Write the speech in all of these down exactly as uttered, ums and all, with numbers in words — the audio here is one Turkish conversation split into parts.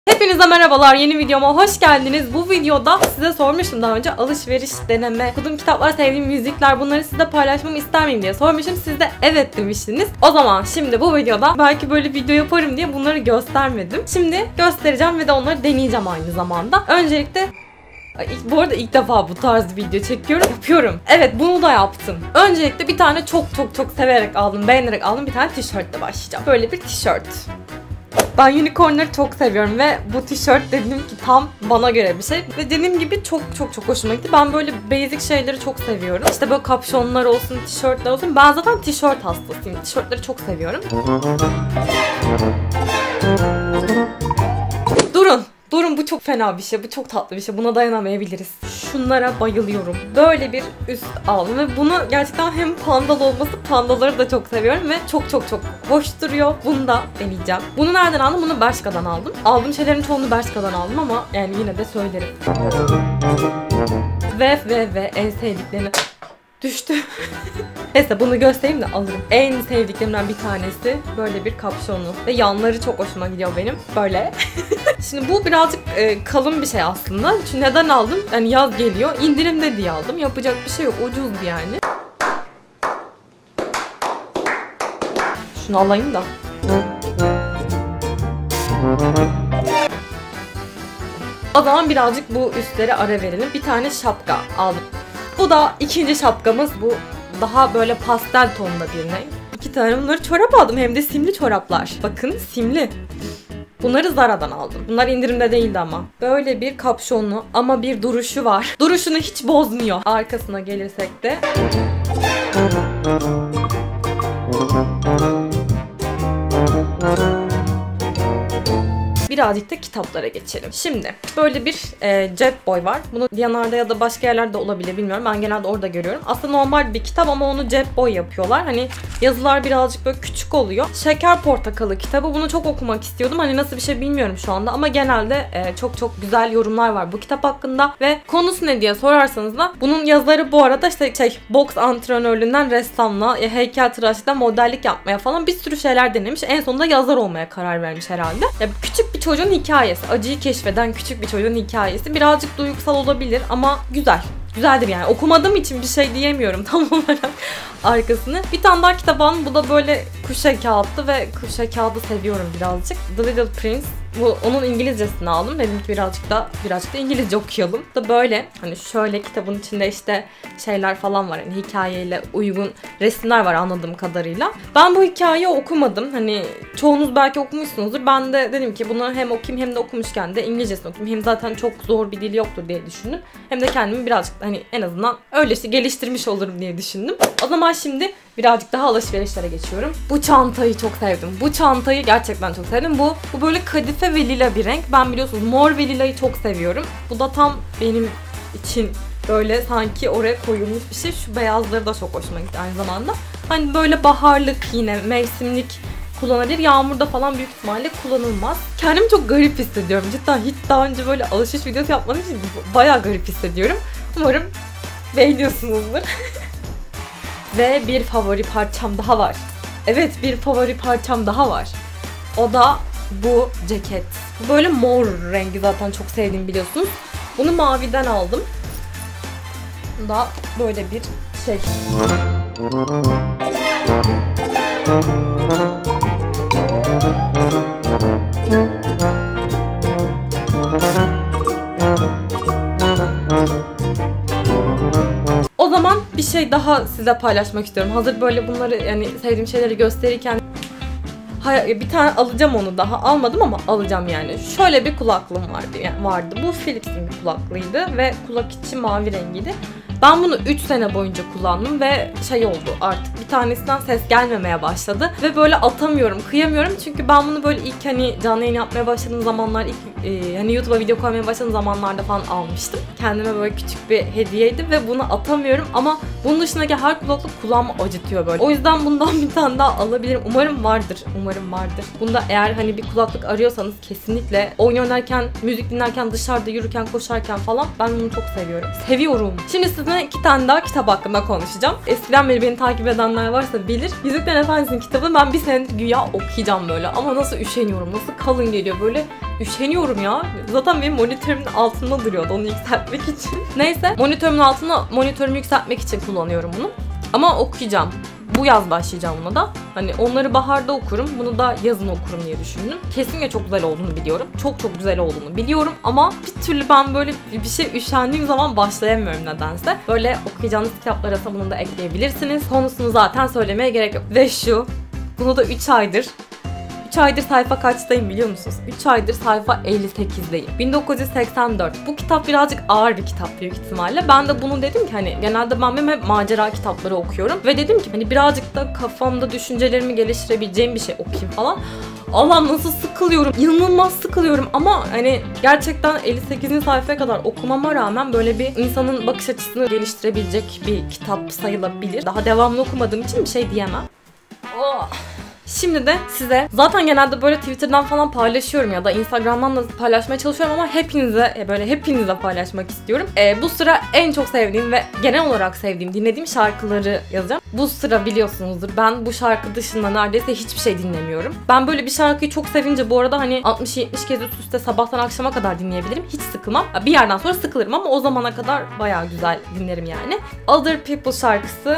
Hepinize merhabalar, yeni videoma hoş geldiniz. Bu videoda size sormuştum daha önce alışveriş, deneme, okuduğum kitaplar, sevdiğim müzikler, bunları size paylaşmamı ister miyim diye sormuşum. Siz de evet demiştiniz. O zaman şimdi bu videoda belki böyle video yaparım diye bunları göstermedim. Şimdi göstereceğim ve de onları deneyeceğim aynı zamanda. Öncelikle bu arada ilk defa bu tarz bir video çekiyorum. Yapıyorum. Evet, bunu da yaptım. Öncelikle bir tane çok çok çok severek aldım, beğenerek aldım bir tane tişörtle başlayacağım. Böyle bir tişört. Ben unicornları çok seviyorum ve bu tişört dedim ki tam bana göre bir şey. Ve dediğim gibi çok çok çok hoşuma gitti. Ben böyle basic şeyleri çok seviyorum. İşte böyle kapşonlar olsun, tişörtler olsun. Ben zaten tişört hastasıyım. Tişörtleri çok seviyorum. Durun. Durun, bu çok fena bir şey. Bu çok tatlı bir şey. Buna dayanamayabiliriz. Şunlara bayılıyorum. Böyle bir üst aldım ve bunu gerçekten hem pandalı olması, pandaları da çok seviyorum ve çok çok çok hoş duruyor. Bunu da deneyeceğim. Bunu nereden aldım? Bunu Bershka'dan aldım. Aldığım şeylerin çoğunu Bershka'dan aldım ama yani yine de söylerim. Ve ve ve en sevdiklerini... Düştü. Neyse bunu göstereyim de alırım. En sevdiklerimden bir tanesi böyle bir kapşonlu. Ve yanları çok hoşuma gidiyor benim. Böyle. Şimdi bu birazcık e, kalın bir şey aslında. Çünkü neden aldım? Yani yaz geliyor. İndirimde diye aldım. Yapacak bir şey yok. Ucuzdu yani. Şunu alayım da. O zaman birazcık bu üstlere ara verelim. Bir tane şapka aldım. Bu da ikinci şapkamız. Bu daha böyle pastel tonda bir renk. İki tane bunları çorap aldım. Hem de simli çoraplar. Bakın simli. Bunları Zara'dan aldım. Bunlar indirimde değildi ama. Böyle bir kapşonlu ama bir duruşu var. Duruşunu hiç bozmuyor. Arkasına gelirsek de. Birazcık da kitaplara geçelim. Şimdi böyle bir e, cep boy var. Bunu Diyanar'da ya da başka yerlerde olabilir bilmiyorum. Ben genelde orada görüyorum. Aslında normal bir kitap ama onu cep boy yapıyorlar. Hani yazılar birazcık böyle küçük oluyor. Şeker Portakalı kitabı. Bunu çok okumak istiyordum. Hani nasıl bir şey bilmiyorum şu anda ama genelde e, çok çok güzel yorumlar var bu kitap hakkında ve konusu ne diye sorarsanız da bunun yazarı bu arada işte şey boks antrenörlüğünden ressamla, e, heykeltıraşlıktan modellik yapmaya falan bir sürü şeyler denemiş. En sonunda yazar olmaya karar vermiş herhalde. Ya, küçük bir çocuğun hikayesi. Acıyı keşfeden küçük bir çocuğun hikayesi. Birazcık duygusal olabilir ama güzel. Güzeldir yani. Okumadığım için bir şey diyemiyorum tam olarak arkasını. Bir tane daha kitap aldım. Bu da böyle kuşa kağıttı ve kuşa kağıdı seviyorum birazcık. The Little Prince. Bu onun İngilizcesini aldım. Dedim ki birazcık da birazcık da İngilizce okuyalım. Da böyle hani şöyle kitabın içinde işte şeyler falan var. Yani hikayeyle uygun resimler var anladığım kadarıyla. Ben bu hikayeyi okumadım. Hani çoğunuz belki okumuşsunuzdur. Ben de dedim ki bunu hem okuyayım hem de okumuşken de İngilizcesini okuyayım. Hem zaten çok zor bir dil yoktur diye düşündüm. Hem de kendimi birazcık hani en azından öylesi geliştirmiş olurum diye düşündüm. O zaman şimdi birazcık daha alışverişlere geçiyorum. Bu çantayı çok sevdim. Bu çantayı gerçekten çok sevdim. Bu bu böyle kadife ve lila bir renk. Ben biliyorsunuz mor ve lilayı çok seviyorum. Bu da tam benim için böyle sanki oraya koyulmuş bir şey. Şu beyazları da çok hoşuma gitti aynı zamanda. Hani böyle baharlık yine mevsimlik kullanılır. Yağmurda falan büyük ihtimalle kullanılmaz. Kendimi çok garip hissediyorum. Cidden hiç daha önce böyle alışveriş videosu yapmadığım için bayağı garip hissediyorum. Umarım beğeniyorsunuzdur. Ve bir favori parçam daha var. Evet, bir favori parçam daha var. O da bu ceket. Bu böyle mor rengi zaten çok sevdiğimi biliyorsunuz. Bunu maviden aldım. Bu da böyle bir şey. O zaman bir şey daha size paylaşmak istiyorum. Hazır böyle bunları yani sevdiğim şeyleri gösterirken hayır, bir tane alacağım, onu daha almadım ama alacağım yani. Şöyle bir kulaklığım vardı. Yani vardı. Bu Philips'in bir kulaklığıydı ve kulak içi mavi rengiydi. Ben bunu üç sene boyunca kullandım ve şey oldu artık bir tanesinden ses gelmemeye başladı ve böyle atamıyorum, kıyamıyorum çünkü ben bunu böyle ilk hani canlı yayın yapmaya başladığım zamanlar, ilk e, hani YouTube'a video koymaya başladığım zamanlarda falan almıştım. Kendime böyle küçük bir hediyeydi ve bunu atamıyorum ama bunun dışındaki her kulaklık kulağımı acıtıyor böyle. O yüzden bundan bir tane daha alabilirim. Umarım vardır, umarım vardır. Bunda eğer hani bir kulaklık arıyorsanız kesinlikle oyun oynarken, müzik dinlerken, dışarıda yürürken, koşarken falan ben bunu çok seviyorum. Seviyorum. Şimdi sizin üstüne iki tane daha kitap hakkında konuşacağım. Eskiden beri beni takip edenler varsa bilir. Yüzüklerin Efendisi'nin kitabını ben bir senedir güya okuyacağım böyle. Ama nasıl üşeniyorum, nasıl kalın geliyor böyle. Üşeniyorum ya. Zaten benim monitörümün altında duruyordu onu yükseltmek için. Neyse, monitörümün altına monitörümü yükseltmek için kullanıyorum bunu. Ama okuyacağım. Bu yaz başlayacağım buna da. Hani onları baharda okurum, bunu da yazın okurum diye düşündüm. Kesinlikle çok güzel olduğunu biliyorum. Çok çok güzel olduğunu biliyorum ama bir türlü ben böyle bir şey üşendiğim zaman başlayamıyorum nedense. Böyle okuyacağınız kitaplar arasında bunu da ekleyebilirsiniz. Konusunu zaten söylemeye gerek yok. Ve şu, bunu da üç aydır üç aydır sayfa kaçtayım biliyor musunuz? üç aydır sayfa elli sekizdeyim. bin dokuz yüz seksen dört. Bu kitap birazcık ağır bir kitap büyük ihtimalle. Ben de bunu dedim ki hani genelde ben benim hep macera kitapları okuyorum. Ve dedim ki hani birazcık da kafamda düşüncelerimi geliştirebileceğim bir şey okuyayım falan. Allah'ım nasıl sıkılıyorum. İnanılmaz sıkılıyorum ama hani gerçekten elli sekizinci sayfaya kadar okumama rağmen böyle bir insanın bakış açısını geliştirebilecek bir kitap sayılabilir. Daha devamlı okumadığım için bir şey diyemem. Oh. Şimdi de size zaten genelde böyle Twitter'dan falan paylaşıyorum ya da Instagram'dan da paylaşmaya çalışıyorum ama hepinize böyle hepinize paylaşmak istiyorum. Ee, bu sıra en çok sevdiğim ve genel olarak sevdiğim, dinlediğim şarkıları yazacağım. Bu sıra biliyorsunuzdur ben bu şarkı dışında neredeyse hiçbir şey dinlemiyorum. Ben böyle bir şarkıyı çok sevince bu arada hani altmış yetmiş kez üst üste sabahtan akşama kadar dinleyebilirim. Hiç sıkılmam. Bir yerden sonra sıkılırım ama o zamana kadar bayağı güzel dinlerim yani. Other People şarkısı.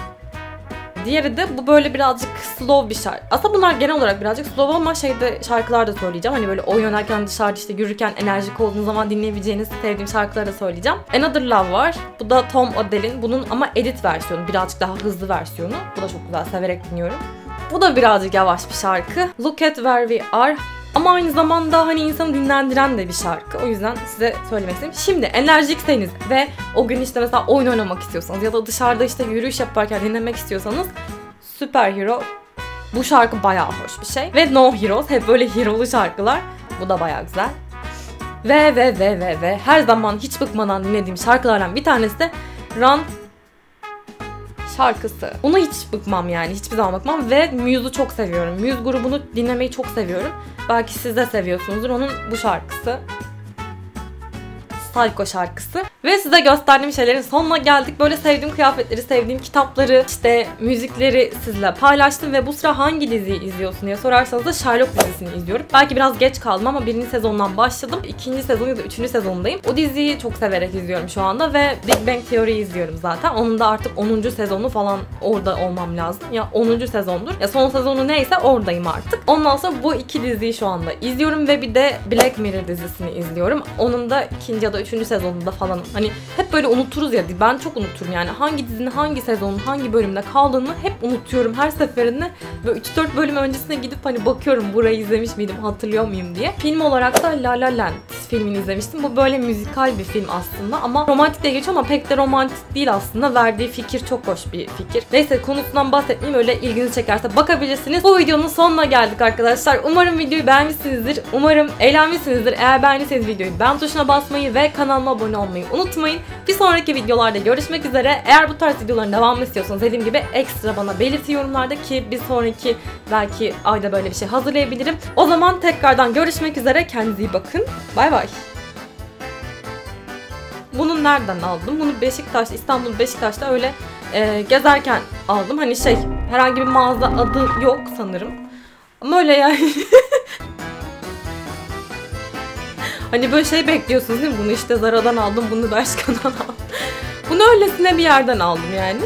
Diğeri de bu böyle birazcık slow bir şarkı. Aslında bunlar genel olarak birazcık slow ama şeyde şarkılar da söyleyeceğim. Hani böyle oyun oynarken dışarıda işte yürürken enerjik olduğunuz zaman dinleyebileceğiniz sevdiğim şarkıları da söyleyeceğim. Another Love var. Bu da Tom Odell'in. Bunun ama edit versiyonu. Birazcık daha hızlı versiyonu. Bu da çok güzel. Severek dinliyorum. Bu da birazcık yavaş bir şarkı. Look at Where We Are. Ama aynı zamanda hani insanı dinlendiren de bir şarkı. O yüzden size söylemek istedim. Şimdi enerjikseniz ve o gün işte mesela oyun oynamak istiyorsanız ya da dışarıda işte yürüyüş yaparken dinlemek istiyorsanız Superhero. Bu şarkı bayağı hoş bir şey. Ve No Heroes. Hep böyle hero'lu şarkılar. Bu da bayağı güzel. Ve ve ve ve ve her zaman hiç bıkmadan dinlediğim şarkılardan bir tanesi de Run şarkısı. Bunu hiç bıkmam yani. Hiçbir zaman bakmam. Ve Muse'u çok seviyorum. Muse grubunu dinlemeyi çok seviyorum. Belki siz de seviyorsunuzdur. Onun bu şarkısı. Psycho şarkısı. Ve size gösterdiğim şeylerin sonuna geldik. Böyle sevdiğim kıyafetleri, sevdiğim kitapları, işte müzikleri sizle paylaştım. Ve bu sıra hangi diziyi izliyorsun diye sorarsanız da Sherlock dizisini izliyorum. Belki biraz geç kaldım ama birinci sezondan başladım. İkinci sezon ya da üçüncü sezondayım. O diziyi çok severek izliyorum şu anda ve Big Bang Theory izliyorum zaten. Onun da artık onuncu sezonu falan orada olmam lazım. Ya onuncu sezondur. Ya son sezonu neyse oradayım artık. Ondan sonra bu iki diziyi şu anda izliyorum ve bir de Black Mirror dizisini izliyorum. Onun da ikinci ya da üçüncü sezonunda falan. Hani hep böyle unuturuz ya. Ben çok unuturum yani. Hangi dizinin hangi sezonun hangi bölümde kaldığını hep unutuyorum her seferinde. Böyle üç dört bölüm öncesine gidip hani bakıyorum burayı izlemiş miydim, hatırlıyor muyum diye. Film olarak da La La Land filmini izlemiştim. Bu böyle müzikal bir film aslında ama romantik diye geçiyor ama pek de romantik değil aslında. Verdiği fikir çok hoş bir fikir. Neyse konusundan bahsetmeyeyim, öyle ilginizi çekerse bakabilirsiniz. Bu videonun sonuna geldik arkadaşlar. Umarım videoyu beğenmişsinizdir. Umarım eğlenmişsinizdir. Eğer beğendiyseniz videoyu beğen tuşuna basmayı ve kanalıma abone olmayı unutmayın. Bir sonraki videolarda görüşmek üzere. Eğer bu tarz videoların devamını istiyorsanız dediğim gibi ekstra bana belirtin yorumlarda ki bir sonraki belki ayda böyle bir şey hazırlayabilirim. O zaman tekrardan görüşmek üzere. Kendinize iyi bakın. Bay bay. Bunu nereden aldım? Bunu Beşiktaş, İstanbul Beşiktaş'ta öyle e, gezerken aldım. Hani şey, herhangi bir mağaza adı yok sanırım. Ama öyle yani. Hani böyle şey bekliyorsunuz değil mi? Bunu işte Zara'dan aldım, bunu Bershka'dan aldım. Bunu öylesine bir yerden aldım yani.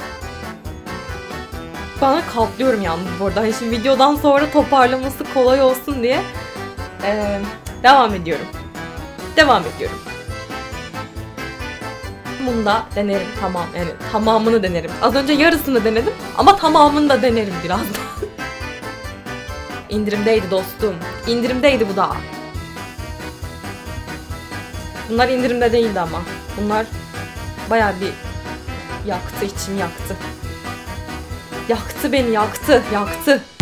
Bana katlıyorum yalnız bu arada. Hani şimdi videodan sonra toparlaması kolay olsun diye ee, devam ediyorum. Devam ediyorum. Bunu da denerim tamam yani tamamını denerim. Az önce yarısını denedim ama tamamını da denerim birazdan. İndirimdeydi dostum. İndirimdeydi bu da. Bunlar indirimde değildi ama. Bunlar bayağı bir yaktı, içim yaktı. Yaktı beni, yaktı, yaktı.